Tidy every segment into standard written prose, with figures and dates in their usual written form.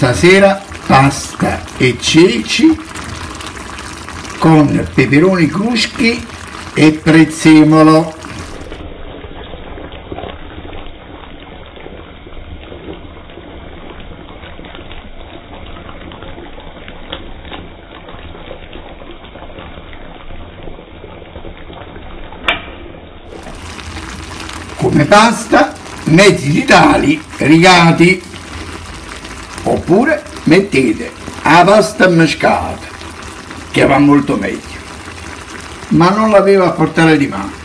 stasera pasta e ceci con peperoni cruschi e prezzemolo. Come pasta, mezzi di tali rigati, oppure mettete la pasta mescata, che va molto meglio, ma non l'avevo a portare di mano.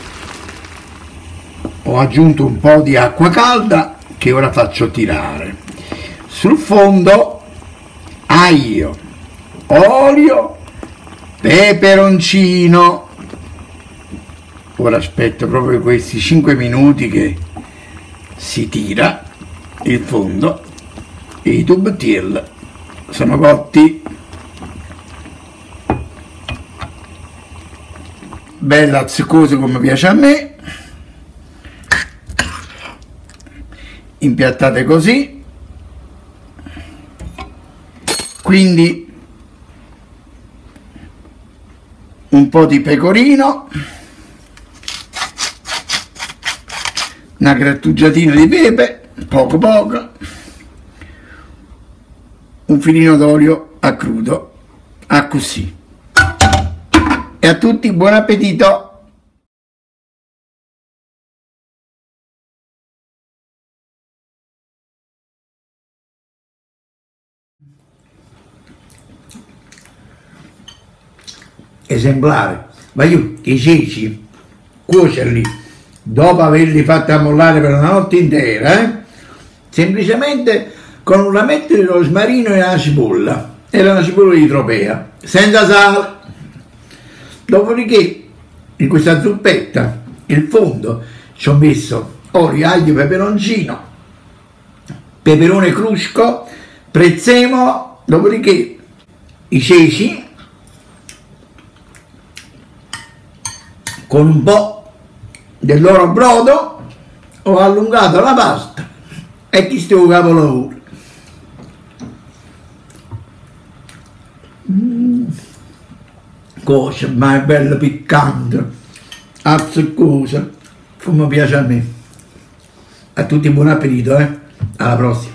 Ho aggiunto un po' di acqua calda che ora faccio tirare. Sul fondo aglio, olio, peperoncino. Ora aspetto proprio questi 5 minuti che si tira il fondo e i tubetiel sono cotti. Bella zeccosa come piace a me. Impiattate così. Quindi un po' di pecorino, una grattugiatina di pepe, poco poco, un filino d'olio a crudo, a così. E a tutti buon appetito! Esemplare, ma io i ceci cuocerli dopo averli fatti ammollare per una notte intera, semplicemente con un rametto di rosmarino e una cipolla, e una cipolla di tropea, senza sale. Dopodiché in questa zuppetta, il fondo, ci ho messo olio, aglio, peperoncino, peperone crusco, prezzemolo, dopodiché i ceci con un po' del loro brodo ho allungato la pasta e chi sto capolavoro. Cosa, ma è bella piccante, azzeccosa, come piace a me. A tutti buon appetito, alla prossima.